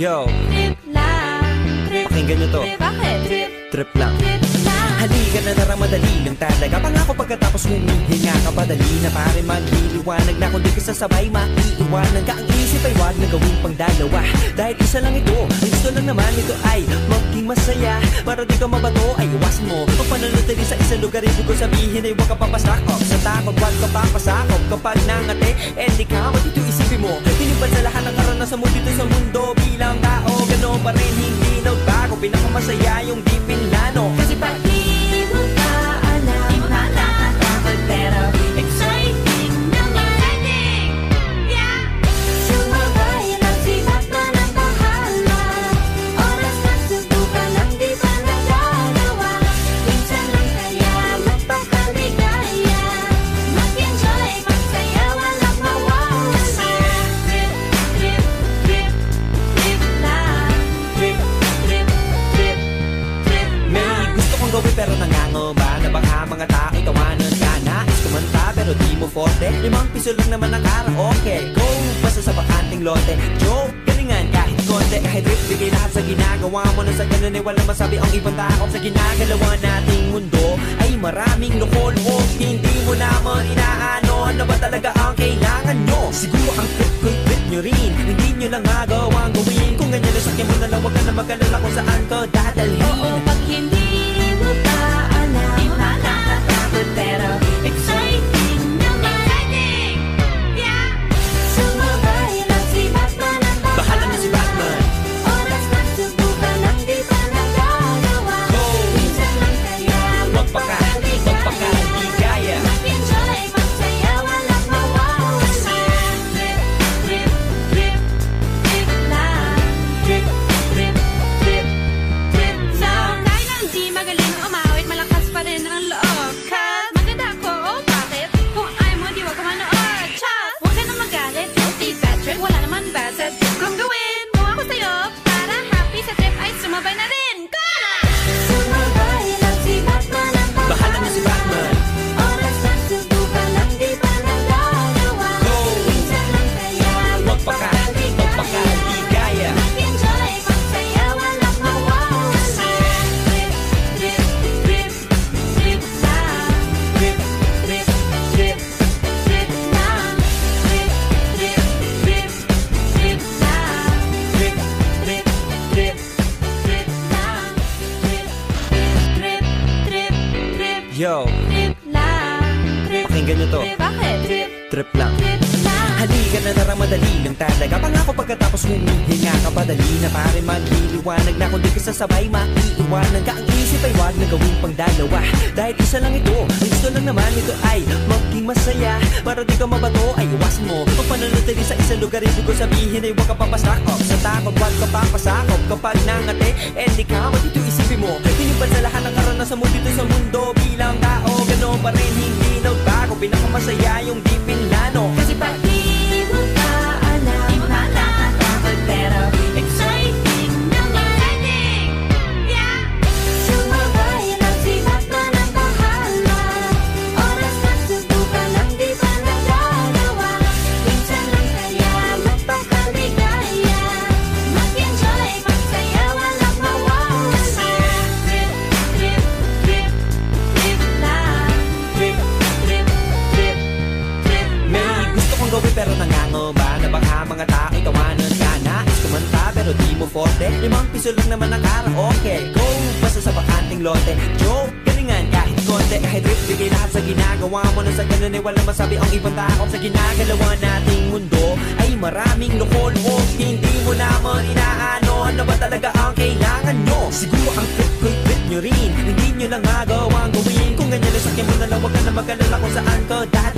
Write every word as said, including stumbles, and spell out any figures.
Yo, Trip lang, trip, pakinggan nyo to. trip, bakit? Trip, Trip lang. trip lang. Halika na tara, madali lang talaga. Pangako pagkatapos humihinga ka, padali na pare magliliwanag na. Kung di ka sasabay, maiiwanan ka. Ang isip ay wag na gawing pang dalawa, dahil isa lang ito. Ang gusto lang naman ito ay maging masaya. Para di ka mabato ay iwasan mo kung pananatili sa isang lugar. Ibig ko sabihin ay huwag ka papasakop sa takot, wag ka papasakop. Kapag nangate, eh di ka matito isipin mo. Tinubad sa lahat ng karanasan mo dito sa mundo. Bilang tao, gano'n pa rin, hindi nagbago. Pinakamasaya yung di pinlano. Kasi pag Di mo pa alam, di mo pa nakakatakot, pero exciting naman. Exciting! Yeah! Sumabay lang si Batman ang bahala. Oras na subukan ang di pa nagagawa. Minsan lang kaya magpakaligaya. Mag-enjoy, magsaya, walang mawawala. Trip, trip, trip, trip lang. Trip, trip, trip, trip may lang. gusto kong gawin pero nangangamba na baka mga tao'y tawanan ka. Nais kumanta pero di mo forte. Limang piso lang naman ang karaoke. Go, basta sa bakanting lote. Joke, galingan kahit konti. Kahit rip, bigay lahat sa ginagawa mo. Na sa ganun ay walang masabi ang ibang tao. Sa ginagalawa nating mundo ay maraming loko-loko. Hindi mo naman inaano, ano ba talaga ang kailangan nyo? Siguro ang trip ko'y trip nyo rin. Hindi nyo lang magawang gawin. Kung ganyan na sakyan mo na lang, wag ka na mag-alala kung saan ka dadalhin. Oo, pag hindi mo pa alam, di mo pa nakakatakot, pero exciting naman. Exciting! Yeah! Sumabay lang si Batman ang Bahala na si Batman. Oras na subukan ang di pa nagagawa. Go! Minsan lang kaya Magpaka, magpakaligaya. Mag-enjoy, magsaya, walang mawawala. Trip, trip, trip, trip lang. Trip, Trip, trip, trip lang. Kahit na hindi magaling umawit, malakas pa rin ang loob. Cause maganda ako, oh bakit? Kung ayaw mo, di wag ka manood. Chas, huwag ka na magalit, don't be bad trip. Wala naman bad sa trip kong gawin. Kung ako sa'yo, para happy sa trip ay sumabay na rin. Go na! Sumabay lang si Batman ang bahala na si Batman. Oras na subukan ang di pa nagagawa. Go! Minsan lang kaya Magpaka, magpakaligaya. Mag-enjoy, magsaya, walang mawawala. Trip, trip, trip, trip lang. Trip, trip, trip. Trip lang. Trip, trip, trip, trip lang. Trip, trip, trip. Trip lang. Trip, trip, trip, trip, Yo, trip lang. Trip, pakinggan nyo to. trip, bakit? Trip, Trip lang. trip lang. Halika na tara, madali lang talaga. Pangako pagkatapos humihinga ka, padali na pare magliliwanag na. Kung di ka sasabay, maiiwanan ka. Ang isip ay wag na gawing pang dalawa, dahil isa lang ito. Ang gusto lang naman ito ay maging masaya. Para di ka mabato ay iwasan mo kung pananatili sa isang lugar. Ibig ko sabihin ay huwag ka papasakop sa takot, wag ka papasakop. Kapag nangate, eh di ka matito isipin mo. Tinubad sa lahat ng karanasan mo dito sa mundo. Bilang tao, gano'n pa rin, hindi nagbago. Pinakamasaya yung di pinlano. Kasi pag Di mo pa alam, di mo pa nakakatakot, pero exciting naman. Exciting! Yeah! Sumabay lang si Batman ang bahala. Oras na subukan ang di pa nagagawa. Minsan lang kaya magpakaligaya. Mag-enjoy, magsaya, walang mawawala. Trip, trip, trip, trip lang. trip, Trip, trip, trip may lang. gusto kong gawin pero nangangamba na baka mga tao'y tawanan ka. Nais kumanta pero di mo forte. Limang piso lang naman ang karaoke. Go, basta sa bakanting lote. Joke, galingan kahit konti. Kahit rip, bigay lahat sa ginagawa mo. Na sa ganun ay walang masabi ang ibang tao. Sa ginagalawa nating mundo ay maraming loko-loko. Hindi mo naman inaano, ano ba talaga ang kailangan nyo? Siguro ang trip ko'y trip nyo rin. Hindi nyo lang magawang gawin. Kung ganyan na sakyan mo na lang, wag ka na mag-alala kung saan ka dahil